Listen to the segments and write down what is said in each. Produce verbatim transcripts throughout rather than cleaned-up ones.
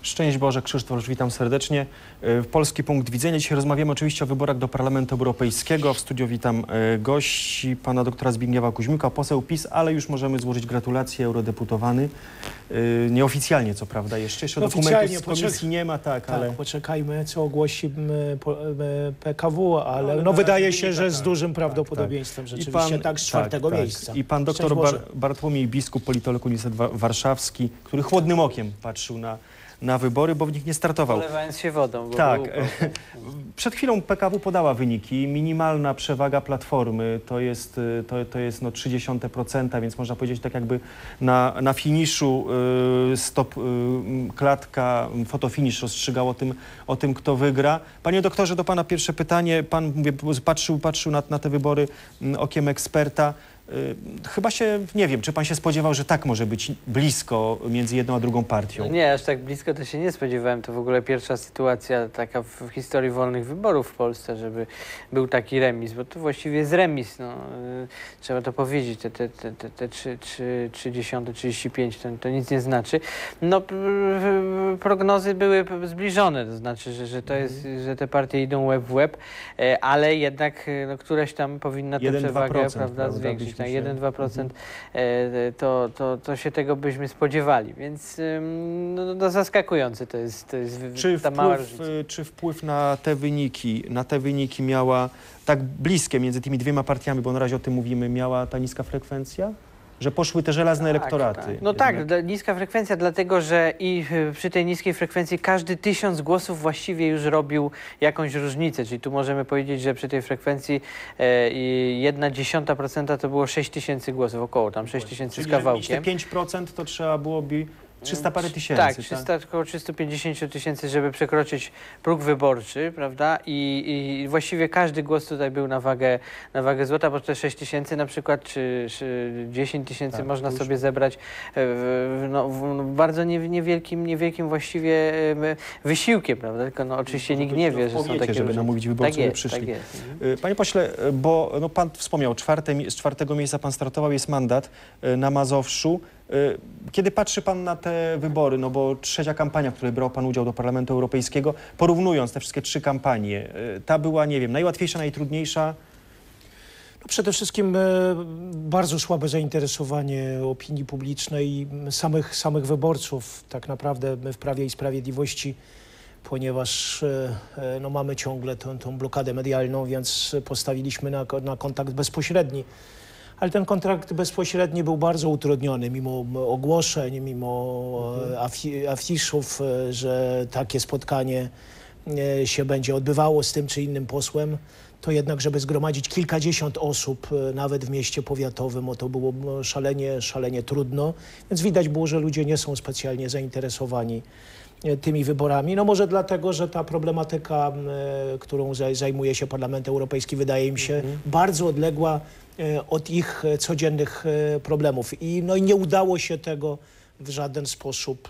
Szczęść Boże, Krzysztof, witam serdecznie. Polski Punkt Widzenia. Dzisiaj rozmawiamy oczywiście o wyborach do Parlamentu Europejskiego. W studiu witam gości, pana doktora Zbigniewa Kuźmyka, poseł PiS, ale już możemy złożyć gratulacje, eurodeputowany. Nieoficjalnie, co prawda, jeszcze. Jeszcze dokumentów z komisji nie ma, tak, tak, ale... poczekajmy, co ogłosi P K W, ale no, no wydaje się, że z dużym prawdopodobieństwem tak, tak. rzeczywiście pan, tak z czwartego tak, miejsca. Tak. I pan doktor Bar Bartłomiej Biskup, politolog Uniwersytet Wa Warszawski, który chłodnym okiem patrzył na na wybory, bo w nich nie startował. Polewając się wodą. Bo tak. Przed chwilą P K W podała wyniki. Minimalna przewaga Platformy to jest, to, to jest no trzy dziesiąte procent, więc można powiedzieć tak jakby na, na finiszu y, stop, y, klatka, fotofinisz rozstrzygał o tym, o tym, kto wygra. Panie doktorze, do pana pierwsze pytanie. Pan mówię, patrzył, patrzył na, na te wybory okiem eksperta. Chyba się, nie wiem, czy pan się spodziewał, że tak może być blisko między jedną a drugą partią? No nie, aż tak blisko to się nie spodziewałem. To w ogóle pierwsza sytuacja taka w historii wolnych wyborów w Polsce, żeby był taki remis, bo to właściwie jest remis, no. Trzeba to powiedzieć, te, te, te, te, te trzydzieści, trzydzieści pięć to, to nic nie znaczy. No, prognozy były zbliżone, to znaczy, że, że to jest, że te partie idą łeb w łeb, ale jednak no, któraś tam powinna tę przewagę, prawda, zwiększyć. jeden do dwóch procent to, to, to się tego byśmy spodziewali, więc no, no, zaskakujące to jest, to jest czy ta wpływ, mała różnica. Czy wpływ na te wyniki, na te wyniki miała tak bliskie między tymi dwiema partiami, bo na razie o tym mówimy, miała ta niska frekwencja? Że poszły te żelazne tak, elektoraty. Tak. No jednak. Tak, niska frekwencja, dlatego że i przy tej niskiej frekwencji każdy tysiąc głosów właściwie już robił jakąś różnicę, czyli tu możemy powiedzieć, że przy tej frekwencji e, jedna dziesiąta procenta to było sześć tysięcy głosów, około tam sześć tysięcy z kawałkiem. Czyli pięć procent to trzeba byłoby trzysta parę tysięcy. Tak, trzysta, tak? Około trzysta pięćdziesiąt tysięcy, żeby przekroczyć próg wyborczy, prawda? I, I właściwie każdy głos tutaj był na wagę, na wagę złota, bo te sześć tysięcy na przykład, czy, czy dziesięć tysięcy tak, można sobie zebrać w, no, w bardzo niewielkim, niewielkim właściwie wysiłkiem, prawda? Tylko no, oczywiście nikt nie wie, że są takie żeby namówić wyborców, tak żeby przyszli. Tak jest. Panie pośle, bo no, pan wspomniał, czwarte, z czwartego miejsca pan startował, jest mandat na Mazowszu. Kiedy patrzy pan na te wybory, no bo trzecia kampania, w której brał pan udział do Parlamentu Europejskiego, porównując te wszystkie trzy kampanie, ta była, nie wiem, najłatwiejsza, najtrudniejsza? No przede wszystkim e, bardzo słabe zainteresowanie opinii publicznej i samych, samych wyborców tak naprawdę w Prawie i Sprawiedliwości, ponieważ e, no, mamy ciągle tą, tą blokadę medialną, więc postawiliśmy na, na kontakt bezpośredni. Ale ten kontrakt bezpośredni był bardzo utrudniony, mimo ogłoszeń, mimo afi afiszów, że takie spotkanie się będzie odbywało z tym czy innym posłem. To jednak, żeby zgromadzić kilkadziesiąt osób, nawet w mieście powiatowym, to było szalenie, szalenie trudno. Więc widać było, że ludzie nie są specjalnie zainteresowani tymi wyborami. No może dlatego, że ta problematyka, którą zajmuje się Parlament Europejski, wydaje mi się mhm. bardzo odległa od ich codziennych problemów. I, no i nie udało się tego w żaden sposób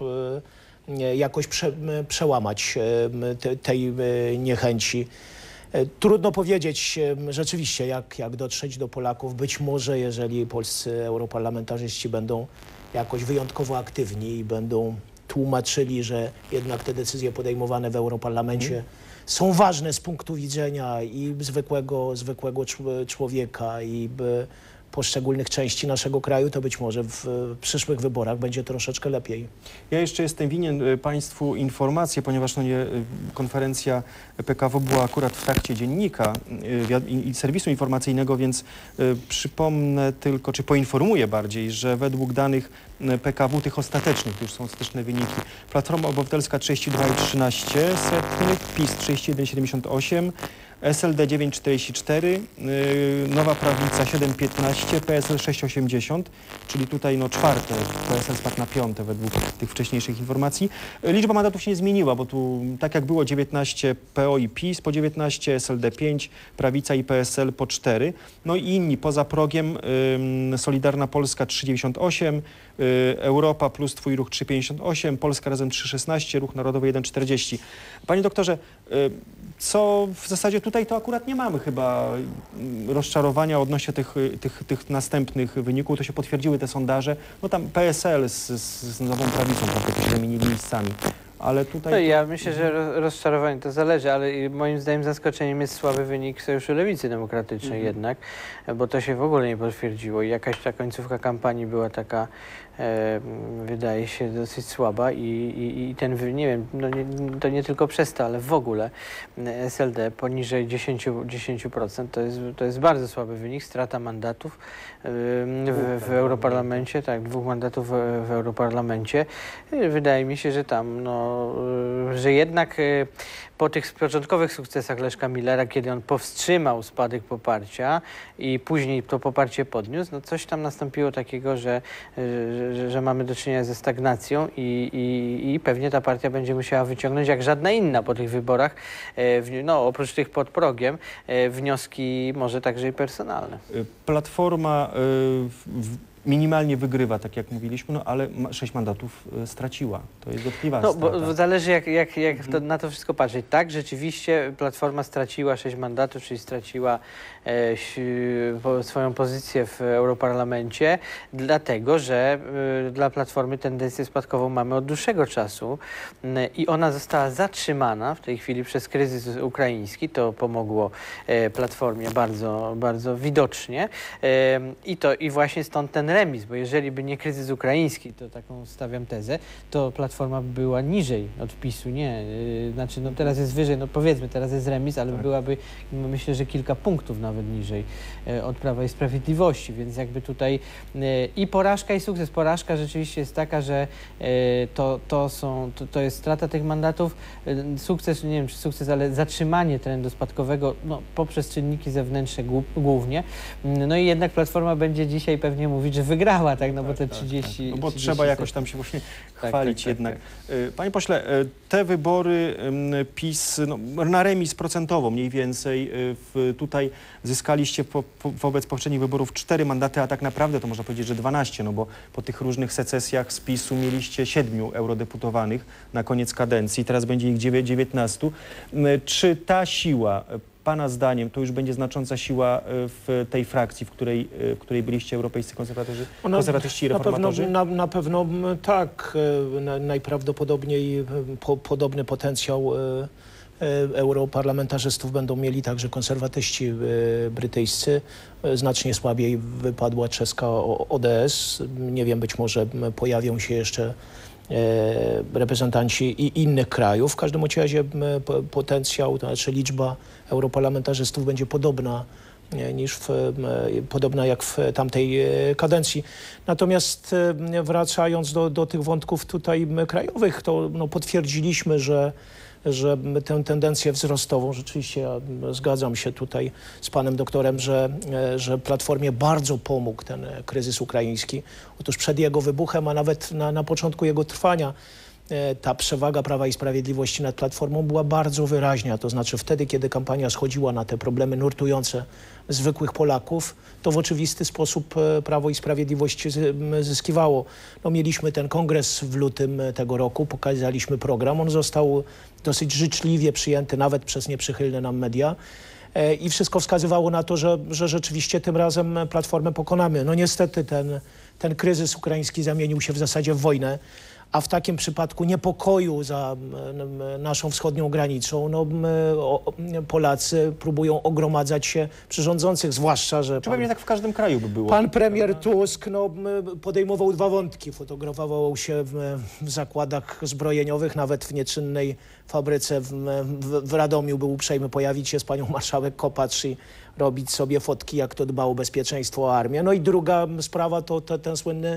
jakoś prze, przełamać te, tej niechęci. Trudno powiedzieć rzeczywiście, jak, jak dotrzeć do Polaków. Być może, jeżeli polscy europarlamentarzyści będą jakoś wyjątkowo aktywni i będą tłumaczyli, że jednak te decyzje podejmowane w Europarlamencie hmm. są ważne z punktu widzenia i zwykłego, zwykłego człowieka i poszczególnych części naszego kraju, to być może w przyszłych wyborach będzie troszeczkę lepiej. Ja jeszcze jestem winien państwu informację, ponieważ no nie, konferencja P K W była akurat w trakcie dziennika i serwisu informacyjnego, więc y, przypomnę tylko, czy poinformuję bardziej, że według danych P K W, tych ostatecznych, to już są ostateczne wyniki, Platforma Obywatelska trzydzieści dwa i trzynaście setnych, PiS trzydzieści jeden i siedemdziesiąt osiem, S L D dziewięć i czterdzieści cztery, yy, Nowa Prawica siedem i piętnaście, P S L sześć i osiemdziesiąt, czyli tutaj no czwarte, P S L spadł na piąte według tych wcześniejszych informacji. Liczba mandatów się nie zmieniła, bo tu tak jak było dziewiętnaście P O i PiS, po dziewiętnaście S L D pięć, Prawica i P S L po cztery. No i inni poza progiem yy, Solidarna Polska trzy i dziewięćdziesiąt osiem, yy, Europa plus Twój Ruch trzy i pięćdziesiąt osiem, Polska Razem trzy i szesnaście, Ruch Narodowy jeden i czterdzieści. Panie doktorze, yy, co w zasadzie tutaj to akurat nie mamy chyba rozczarowania odnośnie tych, tych, tych następnych wyników. To się potwierdziły te sondaże. No tam P S L z, z, z Nową Prawicą, prawda, to się wymienili miejscami. ale tutaj... No, to... ja myślę, że ro- rozczarowanie to zależy, ale i moim zdaniem zaskoczeniem jest słaby wynik Sojuszu Lewicy Demokratycznej Mhm. jednak, bo to się w ogóle nie potwierdziło i jakaś ta końcówka kampanii była taka, e, wydaje się, dosyć słaba i, i, i ten, wy- nie wiem, no nie, to nie tylko przez to, ale w ogóle S L D poniżej dziesięć procent to jest, to jest bardzo słaby wynik, strata mandatów e, w, w Europarlamencie, tak, dwóch mandatów w, w Europarlamencie. Wydaje mi się, że tam, no, y, że jednak y, po tych początkowych sukcesach Leszka Millera, kiedy on powstrzymał spadek poparcia i później to poparcie podniósł, no coś tam nastąpiło takiego, że, że, że, że mamy do czynienia ze stagnacją i, i, i pewnie ta partia będzie musiała wyciągnąć, jak żadna inna po tych wyborach, e, w, no oprócz tych pod progiem, e, wnioski może także i personalne. Platforma y, w, minimalnie wygrywa, tak jak mówiliśmy, no ale ma, sześć mandatów y, straciła. To jest dotkliwa No, strata. bo zależy jak, jak, jak to, na to wszystko patrzeć. Tak, rzeczywiście Platforma straciła sześć mandatów, czyli straciła e, si- po, swoją pozycję w Europarlamencie, dlatego, że e, dla Platformy tendencję spadkową mamy od dłuższego czasu m, i ona została zatrzymana w tej chwili przez kryzys ukraiński. To pomogło e, Platformie bardzo, bardzo widocznie e, i to i właśnie stąd ten remis, bo jeżeli by nie kryzys ukraiński, to taką stawiam tezę, to Platforma była niżej od PiSu, nie, yy, znaczy no teraz jest wyżej, no powiedzmy teraz jest remis, ale Tak. byłaby, no, myślę, że kilka punktów nawet niżej yy, od Prawa i Sprawiedliwości, więc jakby tutaj yy, i porażka i sukces. Porażka rzeczywiście jest taka, że yy, to, to są, to, to jest strata tych mandatów, yy, sukces, nie wiem czy sukces, ale zatrzymanie trendu spadkowego, no poprzez czynniki zewnętrzne głó- głównie, yy, no i jednak Platforma będzie dzisiaj pewnie mówić, że wygrała, tak, no bo te trzydzieści... No bo trzydzieści trzeba jakoś tam się właśnie tak, chwalić tak, jednak. tak, Y, Panie pośle, y, te wybory y, PiS no, na remis procentowo mniej więcej y, w, tutaj zyskaliście po, po, wobec poprzednich wyborów cztery mandaty, a tak naprawdę to można powiedzieć, że dwanaście, no bo po tych różnych secesjach z PiSu mieliście siedmiu eurodeputowanych na koniec kadencji, teraz będzie ich dziewię- dziewiętnastu. Y, Czy ta siła Pana zdaniem to już będzie znacząca siła y, w tej frakcji, w której, y, w której byliście europejscy konserwatorzy, Ona- konserwatyści i Na pewno, reformatorzy? na, na pewno m, tak. e, na- Najprawdopodobniej e, po, podobny potencjał e, e, europarlamentarzystów będą mieli także konserwatyści e, brytyjscy. E, Znacznie słabiej wypadła czeska O- O D S. Nie wiem, być może m, pojawią się jeszcze e, reprezentanci i innych krajów. W każdym bądź razie m, po- potencjał, to znaczy liczba europarlamentarzystów będzie podobna nie, niż w, m, podobna jak w tamtej e, kadencji. Natomiast e, wracając do, do tych wątków tutaj m, krajowych, to no, potwierdziliśmy, że że tę tendencję wzrostową, rzeczywiście ja zgadzam się tutaj z panem doktorem, że, e, że Platformie bardzo pomógł ten e, kryzys ukraiński. Otóż przed jego wybuchem, a nawet na, na początku jego trwania, e, ta przewaga Prawa i Sprawiedliwości nad Platformą była bardzo wyraźna. To znaczy wtedy, kiedy kampania schodziła na te problemy nurtujące zwykłych Polaków, to w oczywisty sposób e, Prawo i Sprawiedliwość z- m, zyskiwało. No, mieliśmy ten kongres w lutym e, tego roku, pokazaliśmy program. On został dosyć życzliwie przyjęty nawet przez nieprzychylne nam media. E, I wszystko wskazywało na to, że, że rzeczywiście tym razem Platformę pokonamy. No niestety ten, ten kryzys ukraiński zamienił się w zasadzie w wojnę, a w takim przypadku niepokoju za m, m, naszą wschodnią granicą, no, m, o, Polacy próbują ogromadzać się przy rządzących, zwłaszcza, że Czy pewnie tak w każdym kraju by było? pan premier Tusk no, m, podejmował dwa wątki. Fotografował się w, w zakładach zbrojeniowych, nawet w nieczynnej fabryce w, w, w Radomiu był uprzejmy pojawić się z panią marszałek Kopacz i robić sobie fotki, jak to dba o bezpieczeństwo, o armię. No i druga sprawa to, to ten słynny,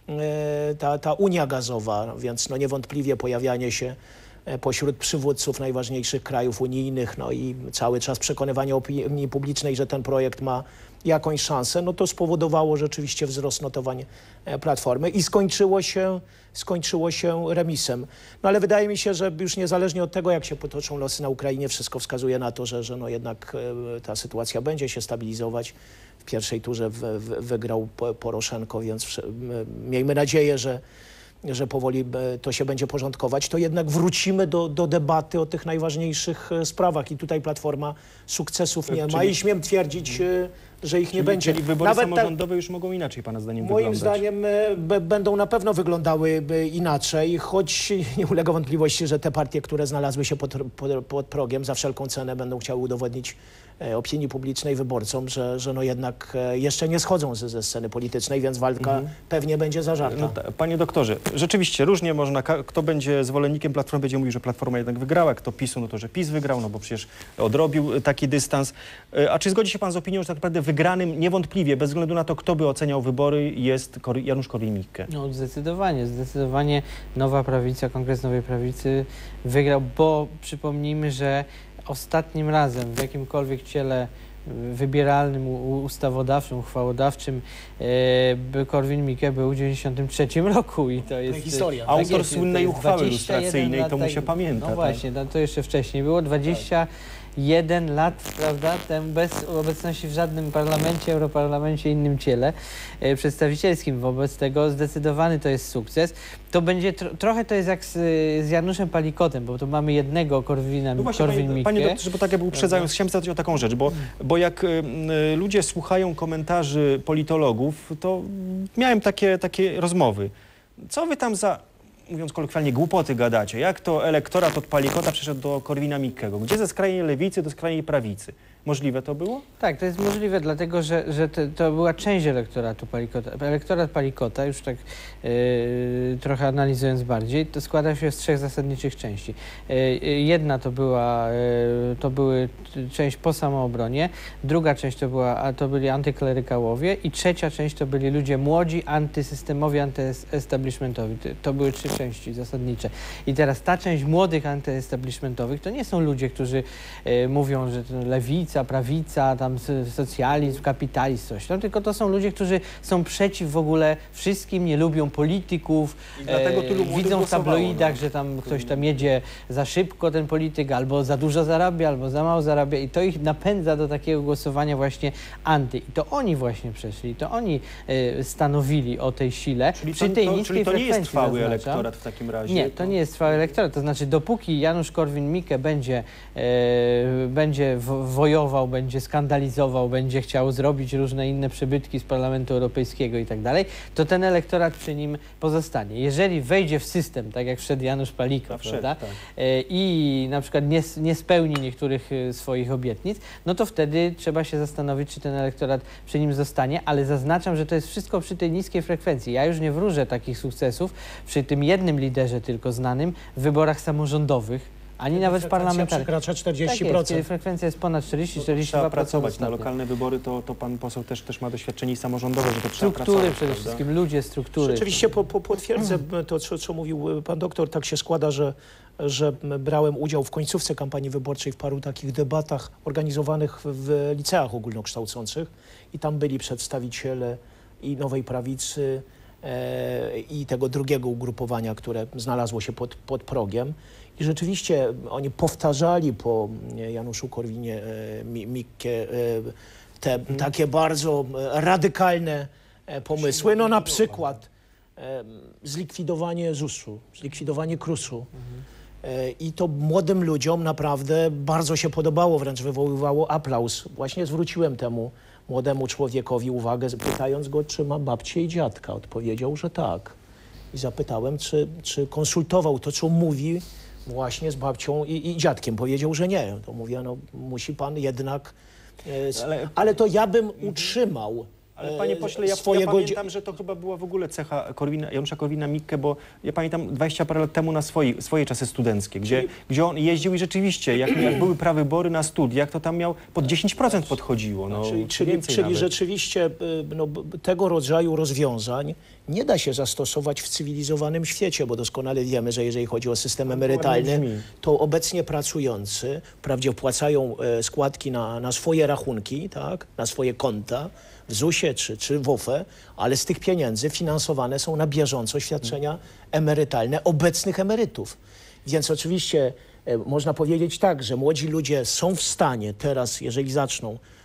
e, ta, ta Unia Gazowa, więc no niewątpliwie pojawianie się e, pośród przywódców najważniejszych krajów unijnych, no i cały czas przekonywanie opinii publicznej, że ten projekt ma jakąś szansę, no to spowodowało rzeczywiście wzrost notowań e, Platformy i skończyło się, skończyło się remisem. No ale wydaje mi się, że już niezależnie od tego, jak się potoczą losy na Ukrainie, wszystko wskazuje na to, że, że no jednak e, ta sytuacja będzie się stabilizować. W pierwszej turze w, w, wygrał Po- Poroszenko, więc wsz- m, miejmy nadzieję, że że powoli e, to się będzie porządkować, to jednak wrócimy do, do debaty o tych najważniejszych e, sprawach. I tutaj Platforma sukcesów nie ma Czyli- i śmiem twierdzić, e, że ich nie Czyli, będzie. czyli wybory Nawet samorządowe już mogą inaczej pana zdaniem Moim wyglądać? zdaniem e, b- będą na pewno wyglądały e, inaczej, choć nie ulega wątpliwości, że te partie, które znalazły się pod, pod, pod progiem, za wszelką cenę będą chciały udowodnić e, opinii publicznej, wyborcom, że, że no jednak e, jeszcze nie schodzą ze, ze sceny politycznej, więc walka Mhm. pewnie będzie zażarta. No ta, panie doktorze, rzeczywiście różnie można, ka- kto będzie zwolennikiem Platformy, będzie mówił, że Platforma jednak wygrała, kto PiSu, no to, że PiS wygrał, no bo przecież odrobił taki dystans. E, A czy zgodzi się pan z opinią, że tak naprawdę wygranym niewątpliwie, bez względu na to, kto by oceniał wybory, jest Kor- Janusz Korwin-Mikke? No zdecydowanie, zdecydowanie Nowa Prawica, Kongres Nowej Prawicy wygrał, bo przypomnijmy, że ostatnim razem w jakimkolwiek ciele wybieralnym, u- ustawodawczym, uchwałodawczym e, Korwin-Mikke był w dziewięćdziesiątym trzecim roku i to jest historia. tak Autor jest, słynnej to jest uchwały dwadzieścia jeden lustracyjnej, lat, to mu tak- się pamięta. No tak? właśnie, no to jeszcze wcześniej było, dwadzieścia jeden lat, prawda, tem bez obecności w żadnym parlamencie, europarlamencie, innym ciele e, przedstawicielskim. Wobec tego zdecydowany to jest sukces. To będzie, tro, trochę to jest jak z, z Januszem Palikotem, bo tu mamy jednego Korwina, No właśnie, panie, Korwin-Mikke. panie doktorze, bo tak jakby uprzedzając, chciałem zapytać o taką rzecz, bo, bo jak y, y, ludzie słuchają komentarzy politologów, to miałem takie, takie rozmowy. Co wy tam za, mówiąc kolokwialnie, głupoty gadacie? Jak to elektorat od Palikota przeszedł do Korwina-Mikkego? Gdzie ze skrajnej lewicy do skrajnej prawicy? Możliwe to było? Tak, to jest możliwe, dlatego że, że to, to była część elektoratu Palikota. Elektorat Palikota, już tak yy, trochę analizując bardziej, to składał się z trzech zasadniczych części. Yy, jedna to była, yy, to były t- część po samoobronie, druga część to, była, a to byli antyklerykałowie i trzecia część to byli ludzie młodzi, antysystemowi, antyestablishmentowi. To, to były trzy części zasadnicze. I teraz ta część młodych antyestablishmentowych to nie są ludzie, którzy yy, mówią, że to lewica, prawica, tam s- socjalizm, kapitalizm, coś tam, tylko to są ludzie, którzy są przeciw w ogóle wszystkim, nie lubią polityków, I dlatego tylu młodych widzą w głosowało, tabloidach, no. że tam ktoś tam jedzie za szybko, ten polityk, albo za dużo zarabia, albo za mało zarabia i to ich napędza do takiego głosowania właśnie anty. I to oni właśnie przeszli, to oni e, stanowili o tej sile. Czyli Przy to, tej to, niskiej czyli to nie jest frekwencji, trwały zaznaczam. elektorat w takim razie? Nie, to nie jest trwały elektorat. To znaczy, dopóki Janusz Korwin-Mikke będzie, e, będzie w- wojował, będzie skandalizował, będzie chciał zrobić różne inne przybytki z Parlamentu Europejskiego i tak dalej, to ten elektorat przy nim pozostanie. Jeżeli wejdzie w system, tak jak wszedł Janusz Palikot, A wszedł, prawda, tak. e, i na przykład nie, s- nie spełni niektórych e, swoich obietnic, no to wtedy trzeba się zastanowić, czy ten elektorat przy nim zostanie, ale zaznaczam, że to jest wszystko przy tej niskiej frekwencji. Ja już nie wróżę takich sukcesów przy tym jednym liderze tylko znanym w wyborach samorządowych, ani nawet w parlamentarnych. Przekracza czterdzieści Tak jest, procent. kiedy frekwencja jest ponad czterdzieści czterdzieści Trzeba dwa procent pracować na ostatnio. lokalne wybory, to, to pan poseł też, też ma doświadczenie samorządowe, że to trzeba Struktury pracować, przede prawda? wszystkim, ludzie, struktury. Rzeczywiście po, po, potwierdzę to, co, co mówił pan doktor. Tak się składa, że, że brałem udział w końcówce kampanii wyborczej w paru takich debatach organizowanych w, w liceach ogólnokształcących i tam byli przedstawiciele i Nowej Prawicy e, i tego drugiego ugrupowania, które znalazło się pod, pod progiem. I rzeczywiście oni powtarzali po Januszu Korwinie e, Mi- Mikke e, te takie bardzo e, radykalne e, pomysły. No na przykład e, zlikwidowanie zusu, zlikwidowanie krusu. E, I to młodym ludziom naprawdę bardzo się podobało, wręcz wywoływało aplauz. Właśnie zwróciłem temu młodemu człowiekowi uwagę, pytając go, czy ma babcię i dziadka. Odpowiedział, że tak. I zapytałem, czy, czy konsultował to, co mówi właśnie z babcią i, i dziadkiem. Powiedział, że nie. To mówię, no musi pan jednak... E, s- Ale- ale to ja bym utrzymał Ale panie pośle, ja, ja swojego... pamiętam, że to chyba była w ogóle cecha Korwina, Janusza Korwina-Mikke, bo ja pamiętam dwadzieścia parę lat temu na swoi, swoje czasy studenckie, gdzie, gdzie on jeździł i rzeczywiście, jak, jak były prawybory na studiach, to tam miał pod dziesięć procent podchodziło. No, Czyli, czy czyli, więcej czyli nawet. rzeczywiście y, no, b- tego rodzaju rozwiązań nie da się zastosować w cywilizowanym świecie, bo doskonale wiemy, że jeżeli chodzi o system ładnie emerytalny, brzmi. to obecnie pracujący wprawdzie wpłacają e, składki na, na swoje rachunki, tak, na swoje konta w zusie czy, czy w o fe, ale z tych pieniędzy finansowane są na bieżąco świadczenia emerytalne obecnych emerytów. Więc oczywiście e, można powiedzieć tak, że młodzi ludzie są w stanie teraz, jeżeli zaczną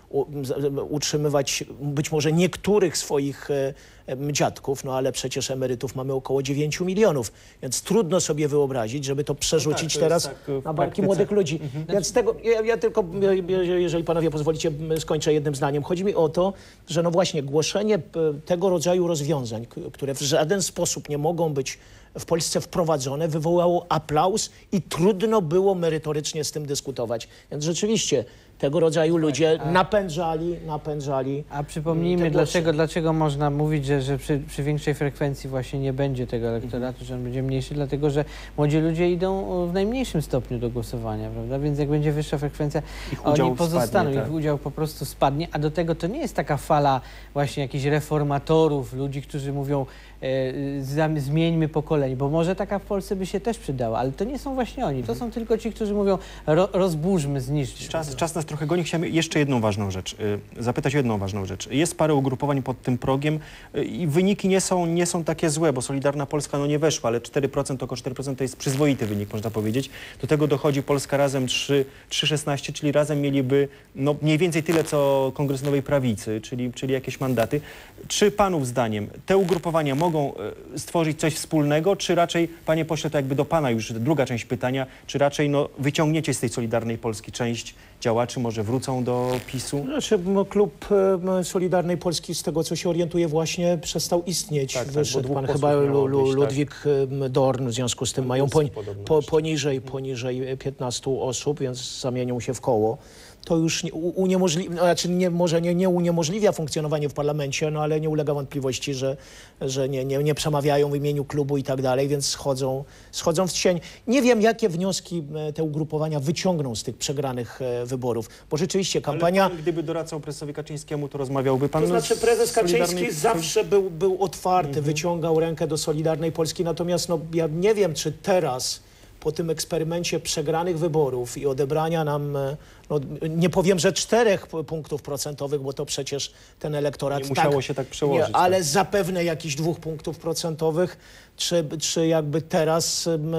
u, utrzymywać być może niektórych swoich e, dziadków, no ale przecież emerytów mamy około dziewięciu milionów, więc trudno sobie wyobrazić, żeby to przerzucić no tak, to teraz tak w na barki praktyce. młodych ludzi. Mhm. Więc tego, ja, ja tylko, jeżeli panowie pozwolicie, skończę jednym zdaniem. Chodzi mi o to, że no właśnie głoszenie tego rodzaju rozwiązań, które w żaden sposób nie mogą być w Polsce wprowadzone, wywołało aplauz i trudno było merytorycznie z tym dyskutować. Więc rzeczywiście tego rodzaju ludzie a- napędzali, napędzali. A przypomnijmy, te głosy. dlaczego, dlaczego można mówić, że, że przy, przy większej frekwencji właśnie nie będzie tego elektoratu, że on będzie mniejszy, dlatego że młodzi ludzie idą w najmniejszym stopniu do głosowania, prawda? Więc jak będzie wyższa frekwencja, Ich udział oni pozostaną, spadnie, tak. ich udział po prostu spadnie, a do tego to nie jest taka fala właśnie jakichś reformatorów, ludzi, którzy mówią e, zam- zmieńmy pokolenie, bo może taka w Polsce by się też przydała, ale to nie są właśnie oni, to są tylko ci, którzy mówią ro, rozburzmy, zniszczmy. Czas, czas nas trochę goni. Chciałem jeszcze jedną ważną rzecz, y, zapytać o jedną ważną rzecz. Jest parę ugrupowań pod tym progiem y, i wyniki nie są, nie są takie złe, bo Solidarna Polska no nie weszła, ale cztery procent, około cztery procent to jest przyzwoity wynik, można powiedzieć. Do tego dochodzi Polska Razem trzy przecinek szesnaście, czyli razem mieliby no, mniej więcej tyle, co Kongres Nowej Prawicy, czyli, czyli jakieś mandaty. Czy panów zdaniem te ugrupowania mogą y, stworzyć coś wspólnego, czy raczej, panie pośle, to jakby do pana już druga część pytania, czy raczej no, wyciągniecie z tej Solidarnej Polski część działaczy, może wrócą do PiSu? Znaczy, m, klub e, Solidarnej Polski, z tego co się orientuje, właśnie przestał istnieć. Tak, tak, bo Wyszedł dwóch pan posłów chyba miało Lu, Lu, wyjść, tak. Ludwik e, Dorn, w związku z tym Pan mają Wilson po, podobno po, jeszcze. poniżej, poniżej piętnastu osób, więc zamienią się w koło. To już nie, u- uniemożliwia, znaczy nie, może nie, nie uniemożliwia funkcjonowanie w parlamencie, no ale nie ulega wątpliwości, że, że nie, nie, nie przemawiają w imieniu klubu i tak dalej, więc schodzą, schodzą w cień. Nie wiem, jakie wnioski e, te ugrupowania wyciągną z tych przegranych e, wyborów, bo rzeczywiście kampania... Ale pan, gdyby doradzał prezesowi Kaczyńskiemu, to rozmawiałby pan To znaczy prezes z Solidarnej- Kaczyński zawsze był, był otwarty, Mhm. wyciągał rękę do Solidarnej Polski, natomiast no, ja nie wiem, czy teraz po tym eksperymencie przegranych wyborów i odebrania nam, e, no, nie powiem, że czterech p- punktów procentowych, bo to przecież ten elektorat Nie musiało się tak przełożyć, Nie, ale tak. zapewne jakichś dwóch punktów procentowych, czy, czy jakby teraz em,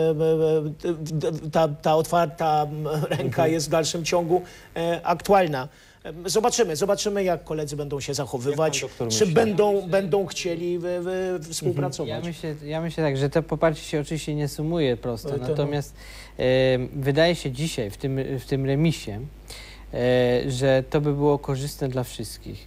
e, e, ta, ta otwarta m, ręka Mhm. jest w dalszym ciągu e, aktualna. Em, Zobaczymy, zobaczymy, jak koledzy będą się zachowywać, Jak pan doktor czy myśli? będą, będą chcieli w, w, Ja współpracować. myślę, ja myślę tak, że to poparcie się oczywiście nie sumuje prosto, Ale to no. natomiast e, wydaje się dzisiaj w tym, w tym remisie, e, że to by było korzystne dla wszystkich.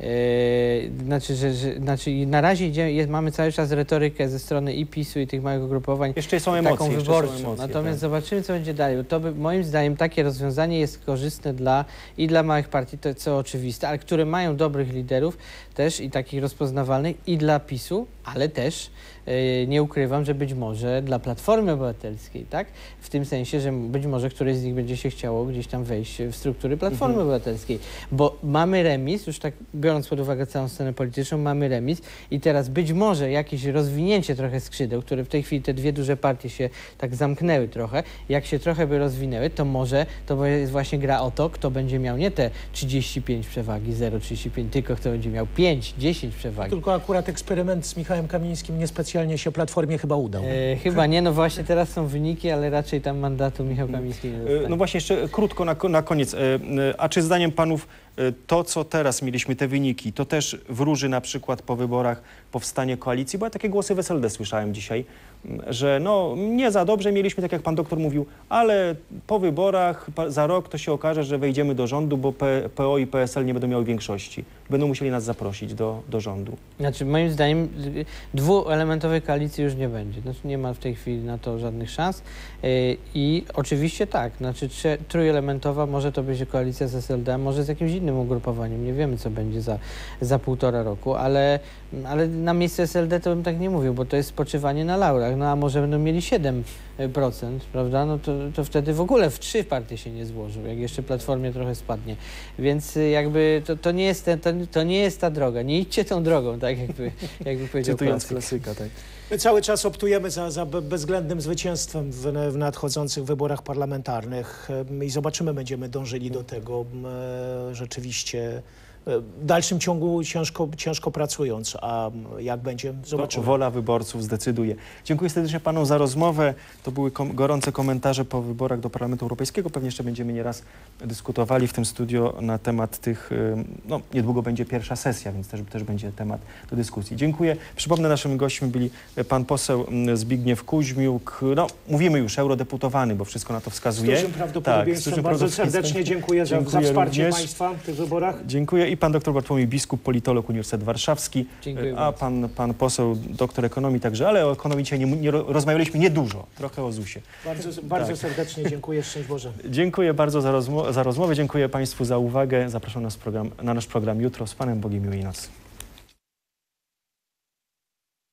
E, znaczy, że, że, znaczy na razie idzie, jest, mamy cały czas retorykę ze strony i PiSu i tych małych ugrupowań, Jeszcze są emocje. taką jeszcze są wyborczą. emocje, Natomiast tak. zobaczymy, co będzie dalej. Bo to by, moim zdaniem takie rozwiązanie jest korzystne dla i dla małych partii, to co oczywiste, ale które mają dobrych liderów też i takich rozpoznawalnych i dla PiSu, ale też e, nie ukrywam, że być może dla Platformy Obywatelskiej, tak? W tym sensie, że być może któreś z nich będzie się chciało gdzieś tam wejść w struktury Platformy Mhm. Obywatelskiej, bo mamy remis, już tak biorąc pod uwagę całą scenę polityczną, mamy remis i teraz być może jakieś rozwinięcie trochę skrzydeł, które w tej chwili te dwie duże partie się tak zamknęły trochę, jak się trochę by rozwinęły, to może to jest właśnie gra o to, kto będzie miał nie te trzydzieści pięć przewagi, zero przecinek trzydzieści pięć, tylko kto będzie miał pięć, dziesięć przewagi. Tylko akurat eksperyment z Michałem Kamińskim niespecjalnie się Platformie chyba udał. E, chyba nie, no właśnie teraz są wyniki, ale raczej tam mandatu Michał Kamiński nie E, dostanie. No właśnie jeszcze krótko na, ko- na koniec. E, e, A czy zdaniem panów e, to, co teraz mieliśmy, te wyniki, to też wróży na przykład po wyborach powstanie koalicji? Bo ja takie głosy w S L D słyszałem dzisiaj, m, że no nie za dobrze mieliśmy, tak jak pan doktor mówił, ale po wyborach pa- za rok to się okaże, że wejdziemy do rządu, bo P- PO i P S L nie będą miały większości. Będą musieli nas zaprosić do, do rządu. Znaczy, moim zdaniem y, dwuelementowej koalicji już nie będzie. Znaczy, nie ma w tej chwili na to żadnych szans. Y, I oczywiście tak, znaczy trze- trójelementowa może to będzie koalicja z S L D, może z jakimś innym ugrupowaniem. Nie wiemy, co będzie za, za półtora roku, ale, ale na miejsce S L D to bym tak nie mówił, bo to jest spoczywanie na laurach. No a może będą mieli siedem procent, prawda? No to, to wtedy w ogóle w trzy partie się nie złożą, jak jeszcze Platformie trochę spadnie. Więc y, jakby to, to, nie jest ten, to, to nie jest ta droga. Nie idźcie tą drogą, tak jakby, jakby powiedział Cytując klasyk. klasyka, tak. My cały czas optujemy za, za be- bezwzględnym zwycięstwem w, w nadchodzących wyborach parlamentarnych em, i zobaczymy, będziemy dążyli do tego. M, e, Rzeczywiście w dalszym ciągu ciężko, ciężko pracując, a jak będzie, zobaczymy. Wola wyborców zdecyduje. Dziękuję serdecznie panom za rozmowę. To były kom gorące komentarze po wyborach do Parlamentu Europejskiego. Pewnie jeszcze będziemy nieraz dyskutowali w tym studio na temat tych, no niedługo będzie pierwsza sesja, więc też, też będzie temat do dyskusji. Dziękuję. Przypomnę, naszymi gośćmi byli pan poseł Zbigniew Kuźmiuk, no mówimy już, eurodeputowany, bo wszystko na to wskazuje. Z dużym prawdopodobieństwem. Tak, z dużym Bardzo prawdopodobieństwem. serdecznie dziękuję, za, za Dziękuję wsparcie również. państwa w tych wyborach. Dziękuję i pan doktor Bartłomiej Biskup, politolog, Uniwersytet Warszawski, Dziękuję a pan, pan poseł doktor ekonomii także, ale o ekonomii dzisiaj nie, nie rozmawialiśmy niedużo, trochę o zusie. Bardzo, bardzo Tak. serdecznie dziękuję, szczęść Boże. Dziękuję bardzo za, rozmo za rozmowę, dziękuję państwu za uwagę, zapraszam nas program, na nasz program jutro. Z Panem Bogiem, miłej nocy.